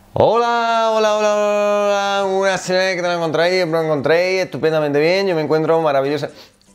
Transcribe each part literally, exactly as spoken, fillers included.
Hola, hola, hola, hola, una semana que te lo encontréis, espero que lo encontréis estupendamente bien, yo me encuentro maravillosa.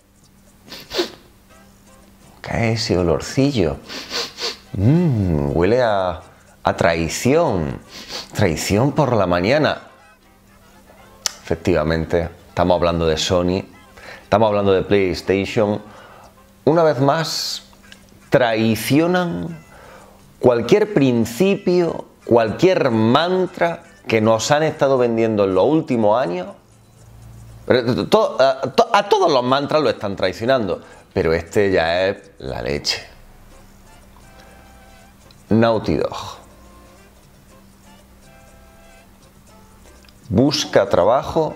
¿Qué es ese olorcillo? Mmm, huele a, a traición, traición por la mañana. Efectivamente, estamos hablando de Sony, estamos hablando de PlayStation. Una vez más, traicionan cualquier principio, cualquier mantra que nos han estado vendiendo en los últimos años. A todos los mantras lo están traicionando, pero este ya es la leche. Naughty Dog busca trabajo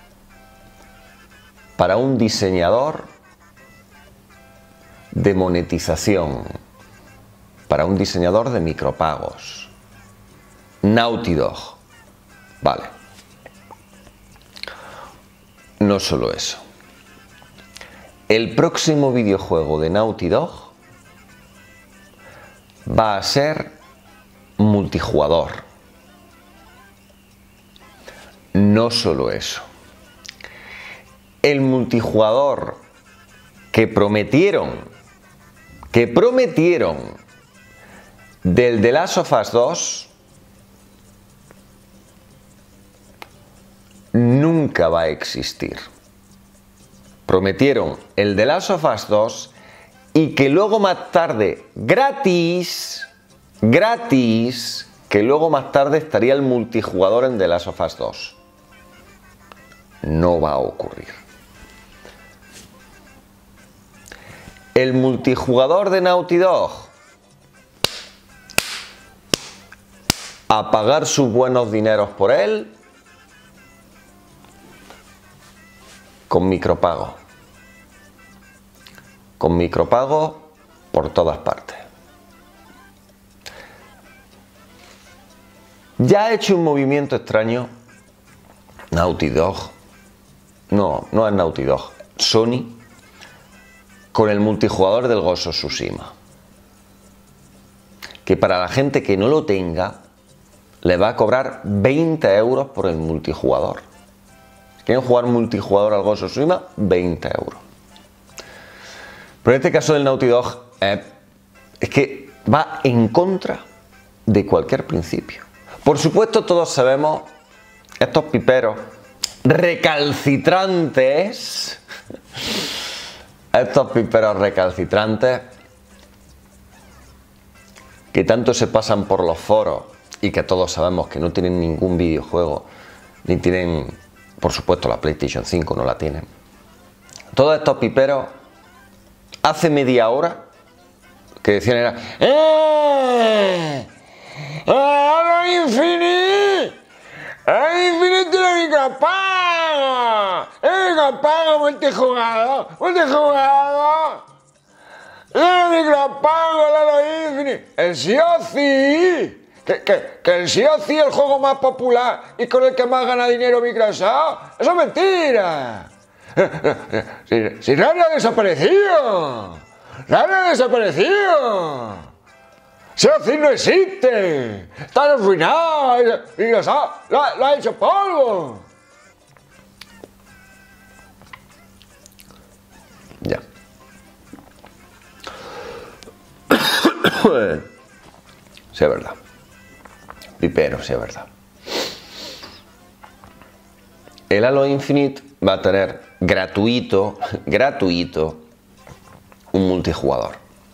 para un diseñador de monetización, para un diseñador de micropagos. Naughty Dog. Vale. No solo eso. El próximo videojuego de Naughty Dog va a ser multijugador. No solo eso. El multijugador que prometieron, que prometieron del The Last of Us dos, nunca va a existir. Prometieron el The Last of Us dos y que luego más tarde, gratis, gratis, que luego más tarde estaría el multijugador en The Last of Us dos. No va a ocurrir. El multijugador de Naughty Dog, a pagar sus buenos dineros por él, con micropago. Con micropago por todas partes. Ya ha hecho un movimiento extraño Naughty Dog. No, no es Naughty Dog. Sony con el multijugador del Ghost of Tsushima. Que para la gente que no lo tenga, le va a cobrar veinte euros por el multijugador. ¿Quieren jugar multijugador al Ghost of Tsushima? veinte euros. Pero en este caso del Naughty Dog eh, es que va en contra de cualquier principio. Por supuesto, todos sabemos, estos piperos recalcitrantes, estos piperos recalcitrantes que tanto se pasan por los foros y que todos sabemos que no tienen ningún videojuego, ni tienen, por supuesto, la PlayStation cinco no la tienen. Todos estos piperos, hace media hora, que decían era ¡Eh! ¡Halo Infinite! ¡Halo Infinite tiene micropago! ¡El micropago multijugador! ¡Multijugador! ¡El micropago, el Halo Infinite! ¡El Sea of Thieves! Que, que, que el Sea of Thieves es el juego más popular y con el que más gana dinero Microsoft. ¡Eso es mentira! Si, si nadie ha desaparecido, nadie ha desaparecido. Sea of Thieves no existe, está arruinado y lo ha, lo, lo ha hecho polvo. Ya. Sí, es verdad. Pipero, sí, es verdad. El Halo Infinite va a tener gratuito, gratuito, un multijugador.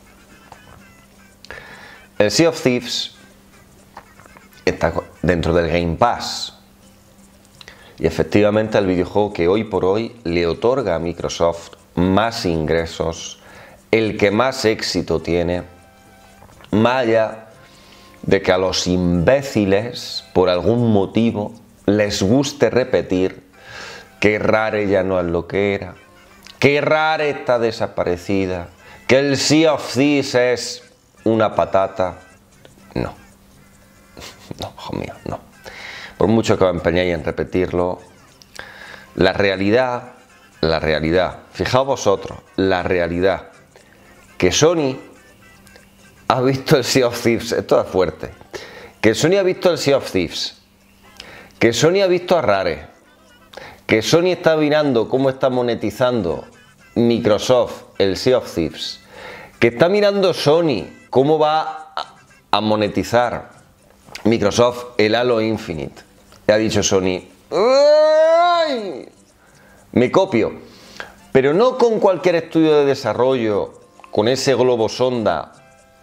El Sea of Thieves está dentro del Game Pass. Y efectivamente el videojuego que hoy por hoy le otorga a Microsoft más ingresos, el que más éxito tiene, más allá de que a los imbéciles, por algún motivo, les guste repetir que Rare ya no es lo que era, que Rare está desaparecida, que el Sea of Thieves es una patata. No, no, hijo mío, no. Por mucho que os empeñéis en repetirlo, la realidad, la realidad, fijaos vosotros, la realidad, que Sony ha visto el Sea of Thieves, esto es fuerte, que Sony ha visto el Sea of Thieves, que Sony ha visto a Rare, que Sony está mirando cómo está monetizando Microsoft el Sea of Thieves, que está mirando Sony cómo va a monetizar Microsoft el Halo Infinite. Y ha dicho Sony, ¡ay! Me copio, pero no con cualquier estudio de desarrollo, con ese globo sonda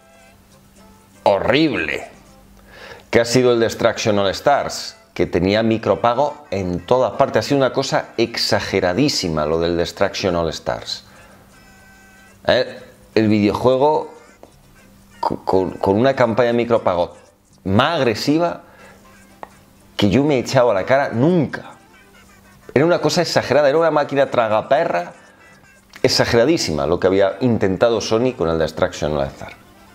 horrible que ha sido el Destruction All Stars, que tenía micropago en todas partes. Ha sido una cosa exageradísima lo del Destruction All Stars. ¿Eh? El videojuego con, con una campaña de micropago más agresiva que yo me he echado a la cara nunca. Era una cosa exagerada, era una máquina tragaperra exageradísima lo que había intentado Sony con el Destruction All Stars.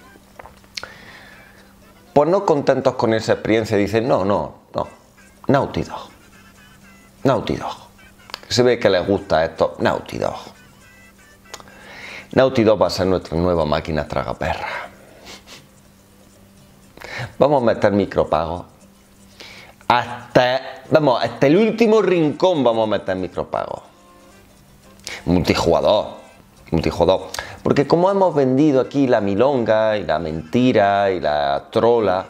Pues no contentos con esa experiencia dicen, no, no, no, Naughty Dog, Naughty Dog, se ve que les gusta esto, Naughty Dog. Naughty Dog va a ser nuestra nueva máquina tragaperra. Vamos a meter micropago. Hasta, vamos, hasta el último rincón vamos a meter micropago. Multijugador, multijugador. Porque como hemos vendido aquí la milonga y la mentira y la trola,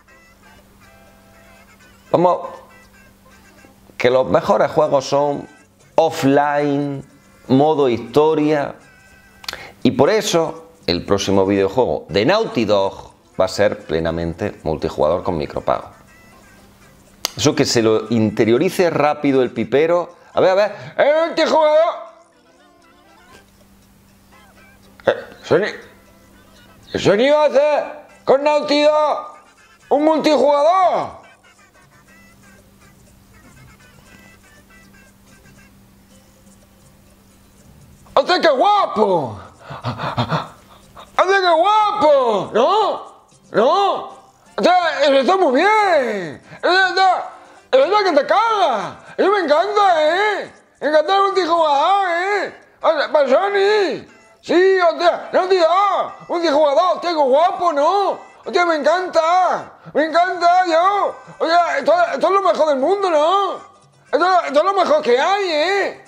vamos, que los mejores juegos son offline, modo historia, y por eso el próximo videojuego de Naughty Dog va a ser plenamente multijugador con micropago. Eso que se lo interiorice rápido el pipero. A ver, a ver, ¡eh, multijugador! Eh, Sony, Sony va a hacer con Naughty Dog un multijugador. ¡Hace que guapo! ¡Hace que guapo! ¿No? ¿No? O sea, eso está muy bien. Eso está, eso está que te caga. Eso me encanta, ¿eh? Me encanta el multijugador, ¿eh? O sea, para Sony. Sí, o sea, no, tío, multijugador, hostia, qué guapo, ¿no? Hostia, me encanta. Me encanta, yo. O sea, esto, esto es lo mejor del mundo, ¿no? Esto, esto es lo mejor que hay, ¿eh?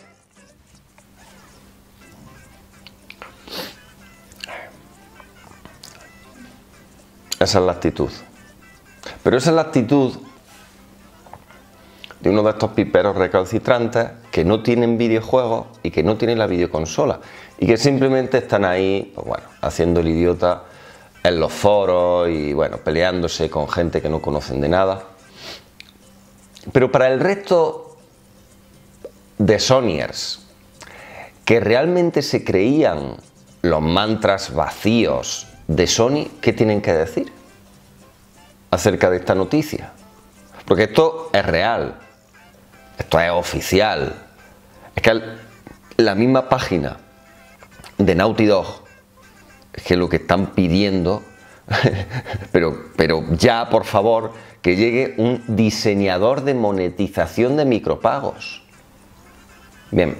Esa es la actitud. Pero esa es la actitud de uno de estos piperos recalcitrantes que no tienen videojuegos y que no tienen la videoconsola y que simplemente están ahí, pues bueno, haciendo el idiota en los foros y bueno, peleándose con gente que no conocen de nada. Pero para el resto de Sonyers que realmente se creían los mantras vacíos de Sony, ¿qué tienen que decir acerca de esta noticia? Porque esto es real, esto es oficial. Es que la misma página de Naughty Dog, es que lo que están pidiendo, pero, pero ya por favor, que llegue un diseñador de monetización de micropagos. Bien,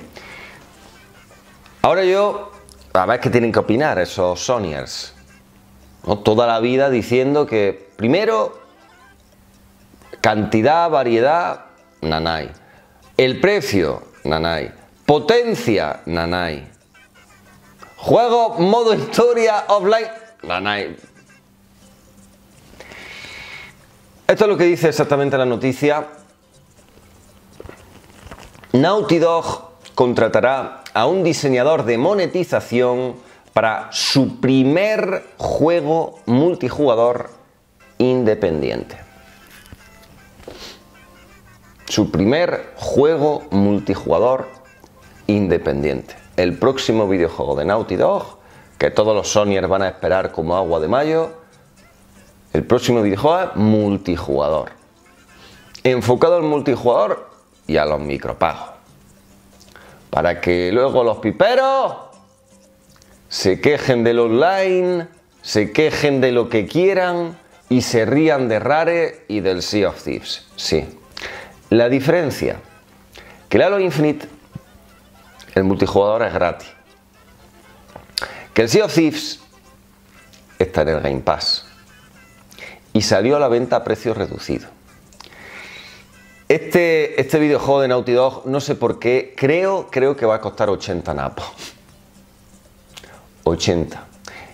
ahora yo, a ver qué tienen que opinar esos Sonyers, ¿no? Toda la vida diciendo que primero cantidad, variedad, nanay. El precio, nanay. Potencia, nanay. Juego, modo historia, offline, nanay. Esto es lo que dice exactamente la noticia. Naughty Dog contratará a un diseñador de monetización para su primer juego multijugador independiente. Su primer juego multijugador independiente. El próximo videojuego de Naughty Dog, que todos los Sonyers van a esperar como agua de mayo. El próximo videojuego es multijugador. Enfocado al multijugador y a los micropagos. Para que luego los piperos se quejen del online, se quejen de lo que quieran y se rían de Rare y del Sea of Thieves. Sí. La diferencia, que el Halo Infinite, el multijugador es gratis. Que el Sea of Thieves está en el Game Pass. Y y salió a la venta a precio reducido. Este, este videojuego de Naughty Dog, no sé por qué, creo, creo que va a costar ochenta napos. ochenta.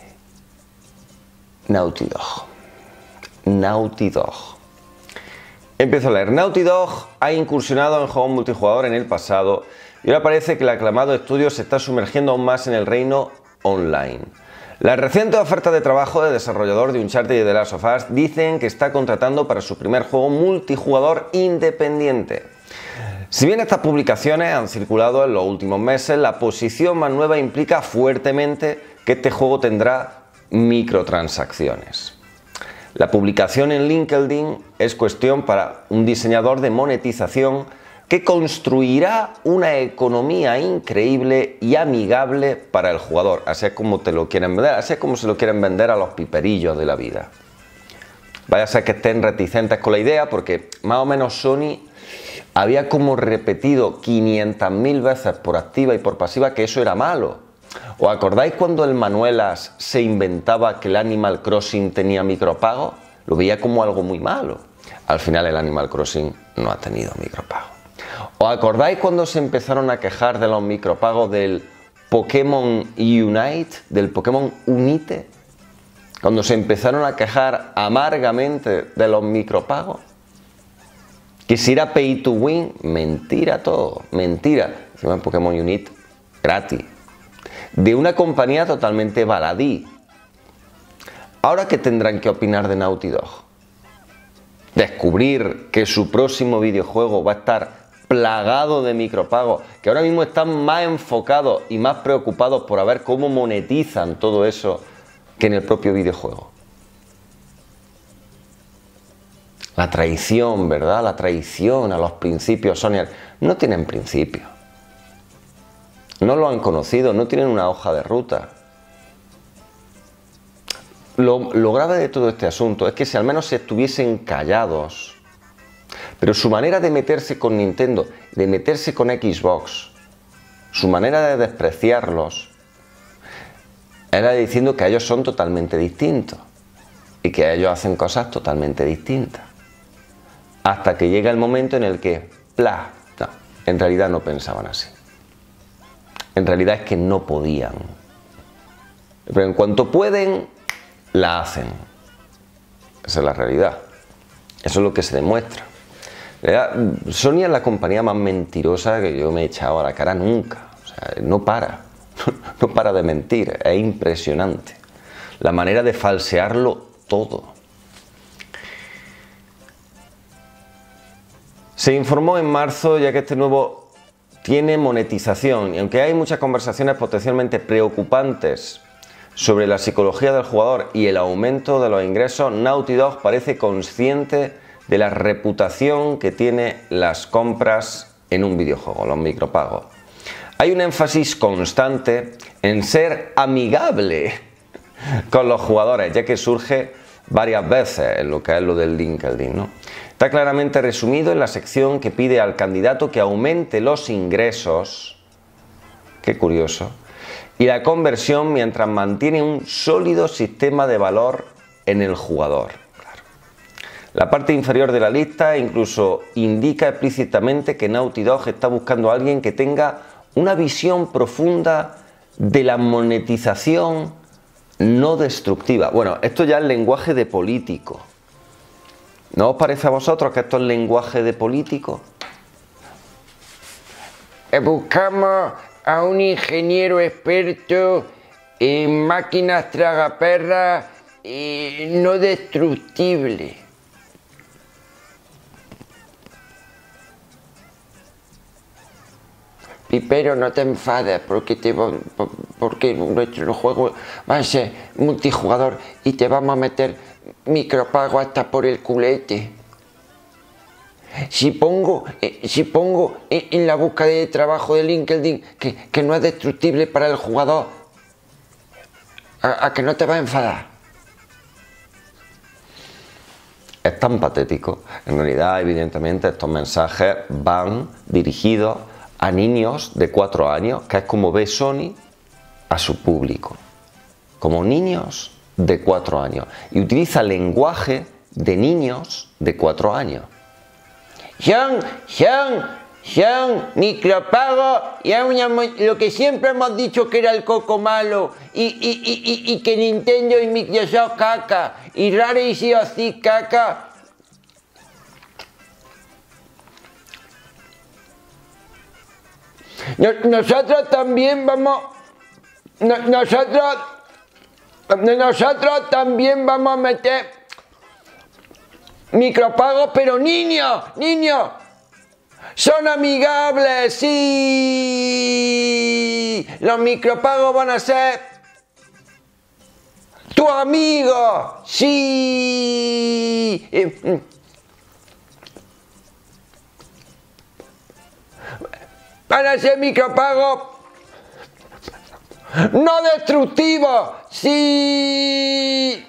Naughty Dog. Naughty Dog. Empiezo a leer. Naughty Dog ha incursionado en juegos multijugador en el pasado y ahora parece que el aclamado estudio se está sumergiendo aún más en el reino online. Las recientes ofertas de trabajo de desarrollador de Uncharted y de The Last of Us dicen que está contratando para su primer juego multijugador independiente. Si bien estas publicaciones han circulado en los últimos meses, la posición más nueva implica fuertemente que este juego tendrá microtransacciones. La publicación en LinkedIn es cuestión para un diseñador de monetización que construirá una economía increíble y amigable para el jugador. Así es como te lo quieren vender, así es como se lo quieren vender a los piperillos de la vida. Vaya a ser que estén reticentes con la idea, porque más o menos Sony había como repetido quinientas mil veces por activa y por pasiva que eso era malo. ¿Os acordáis cuando el Manuelas se inventaba que el Animal Crossing tenía micropago? Lo veía como algo muy malo. Al final el Animal Crossing no ha tenido micropago. ¿Os acordáis cuando se empezaron a quejar de los micropagos del Pokémon Unite, del Pokémon Unite? Cuando se empezaron a quejar amargamente de los micropagos. Que si era pay to win, mentira todo, mentira. Encima en Pokémon Unite, gratis. De una compañía totalmente baladí. ¿Ahora qué tendrán que opinar de Naughty Dog? Descubrir que su próximo videojuego va a estar plagado de micropagos, que ahora mismo están más enfocados y más preocupados por ver cómo monetizan todo eso que en el propio videojuego. La traición, ¿verdad? La traición a los principios Sony. No tienen principios. No lo han conocido, no tienen una hoja de ruta. Lo, lo grave de todo este asunto es que si al menos se estuviesen callados. Pero su manera de meterse con Nintendo, de meterse con Xbox, su manera de despreciarlos, era diciendo que ellos son totalmente distintos y que ellos hacen cosas totalmente distintas. Hasta que llega el momento en el que, ¡plah! No, en realidad no pensaban así. En realidad es que no podían. Pero en cuanto pueden, la hacen. Esa es la realidad. Eso es lo que se demuestra. Sony es la compañía más mentirosa que yo me he echado a la cara nunca. O sea, no para. No para de mentir. Es impresionante. La manera de falsearlo todo. Se informó en marzo ya que este nuevo tiene monetización. Y aunque hay muchas conversaciones potencialmente preocupantes sobre la psicología del jugador y el aumento de los ingresos, Naughty Dog parece consciente de la reputación que tiene las compras en un videojuego, los micropagos. Hay un énfasis constante en ser amigable con los jugadores, ya que surge varias veces en lo que es lo del LinkedIn, ¿no? Está claramente resumido en la sección que pide al candidato que aumente los ingresos, qué curioso, y la conversión mientras mantiene un sólido sistema de valor en el jugador. La parte inferior de la lista incluso indica explícitamente que Naughty Dog está buscando a alguien que tenga una visión profunda de la monetización no destructiva. Bueno, esto ya es lenguaje de político. ¿No os parece a vosotros que esto es lenguaje de político? Buscamos a un ingeniero experto en máquinas tragaperras y no destructibles. Pipero, no te enfades porque, te, porque nuestro juego va a ser multijugador y te vamos a meter micropago hasta por el culete. Si pongo, eh, si pongo en la búsqueda de trabajo de LinkedIn que, que no es destructible para el jugador, ¿a, a que no te vas a enfadar? Es tan patético. En realidad, evidentemente, estos mensajes van dirigidos a niños de cuatro años, que es como ve Sony a su público, como niños de cuatro años, y utiliza lenguaje de niños de cuatro años. Son, son, son micropagos y es una, lo que siempre hemos dicho que era el coco malo y, y, y, y, y que Nintendo y Microsoft caca y Rare y Sea of Thieves caca. Nosotros también vamos, nosotros, nosotros también vamos a meter micropagos, pero niños, niños, son amigables, sí. Los micropagos van a ser tu amigo, sí. Van a ser micropagos no destructivos, sí.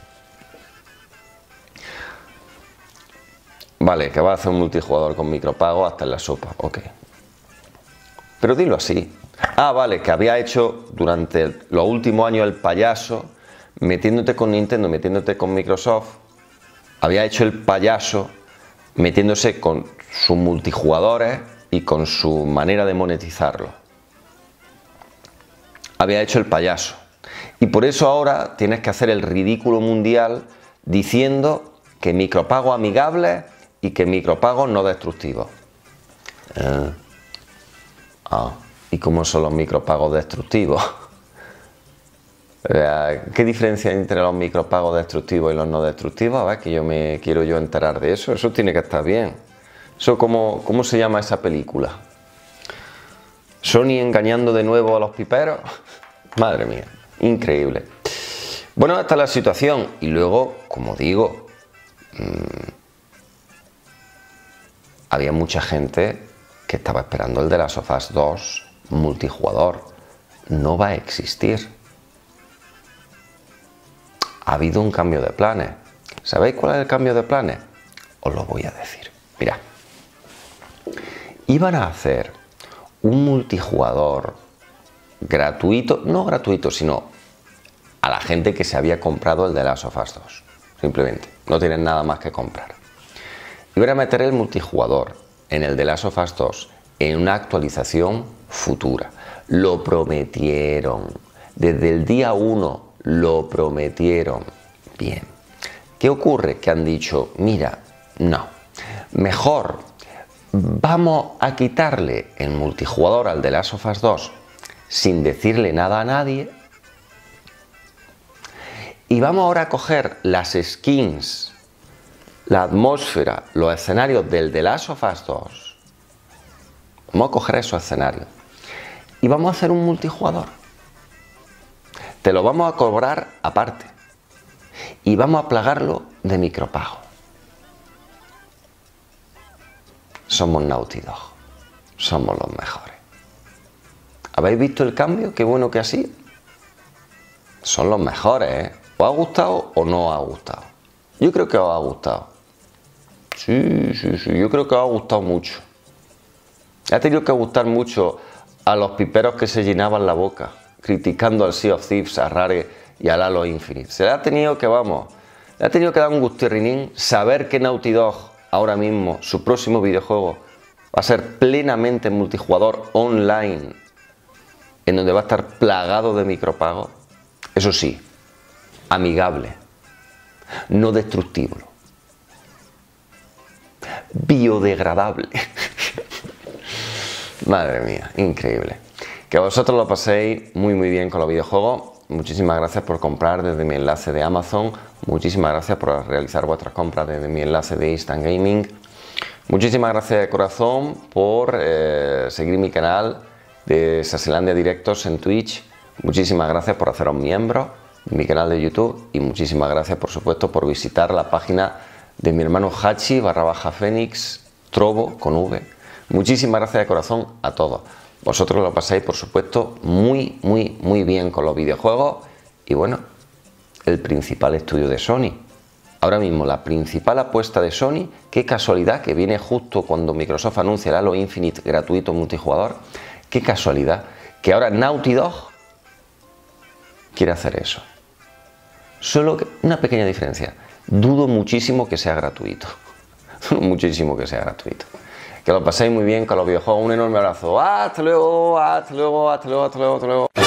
Vale, que va a hacer un multijugador con micropago hasta en la sopa, ok. Pero dilo así. Ah, vale, que había hecho durante los últimos años el payaso, metiéndote con Nintendo, metiéndote con Microsoft. Había hecho el payaso metiéndose con sus multijugadores y con su manera de monetizarlo. Había hecho el payaso. Y por eso ahora tienes que hacer el ridículo mundial diciendo que micropago amigable y que micropagos no destructivos. Eh. Ah, ¿y cómo son los micropagos destructivos? ¿Qué diferencia hay entre los micropagos destructivos y los no destructivos? A ver, que yo me quiero yo enterar de eso. Eso tiene que estar bien. Eso, ¿cómo, cómo se llama esa película? ¿Sony engañando de nuevo a los piperos? Madre mía, increíble. Bueno, esta es la situación. Y luego, como digo, mmm, había mucha gente que estaba esperando el de Last of Us dos multijugador. No va a existir. Ha habido un cambio de planes. ¿Sabéis cuál es el cambio de planes? Os lo voy a decir. Mirad. Iban a hacer un multijugador gratuito, no gratuito, sino a la gente que se había comprado el de Last of Us dos. Simplemente, no tienen nada más que comprar. Iban a meter el multijugador en el de Last of Us dos en una actualización futura. Lo prometieron. Desde el día uno lo prometieron. Bien. ¿Qué ocurre? Que han dicho, mira, no. Mejor vamos a quitarle el multijugador al de Last of Us dos sin decirle nada a nadie. Y vamos ahora a coger las skins, la atmósfera, los escenarios del The Last of Us dos. Vamos a coger esos escenarios y vamos a hacer un multijugador. Te lo vamos a cobrar aparte y vamos a plagarlo de micropago. Somos Naughty Dog, somos los mejores. ¿Habéis visto el cambio? Qué bueno que así. Son los mejores, ¿eh? ¿Os ha gustado o no os ha gustado? Yo creo que os ha gustado. Sí, sí, sí, yo creo que os ha gustado mucho. Ha tenido que gustar mucho a los piperos que se llenaban la boca, criticando al Sea of Thieves, a Rare y al Halo Infinite. Se le ha tenido que, vamos, le ha tenido que dar un gustirrinín saber que Naughty Dog, ahora mismo, su próximo videojuego, va a ser plenamente multijugador online, en donde va a estar plagado de micropagos. Eso sí, amigable, no destructivo, biodegradable. Madre mía, increíble. Que vosotros lo paséis muy muy bien con los videojuegos. Muchísimas gracias por comprar desde mi enlace de Amazon. Muchísimas gracias por realizar vuestras compras desde mi enlace de Instant Gaming. Muchísimas gracias de corazón por eh, seguir mi canal de Saselandia Directos en Twitch. Muchísimas gracias por haceros miembros de mi canal de YouTube. Y muchísimas gracias, por supuesto, por visitar la página de mi hermano Hachi barra baja Fénix Trovo con V. Muchísimas gracias de corazón a todos. Vosotros lo pasáis, por supuesto, muy, muy, muy bien con los videojuegos. Y bueno, el principal estudio de Sony. Ahora mismo la principal apuesta de Sony, qué casualidad que viene justo cuando Microsoft anuncia el Halo Infinite gratuito multijugador. Qué casualidad que ahora Naughty Dog quiere hacer eso. Solo que una pequeña diferencia. dudo muchísimo que sea gratuito. Muchísimo que sea gratuito. Que lo paséis muy bien con los videojuegos. Un enorme abrazo. Hasta luego, hasta luego, hasta luego, hasta luego, hasta luego.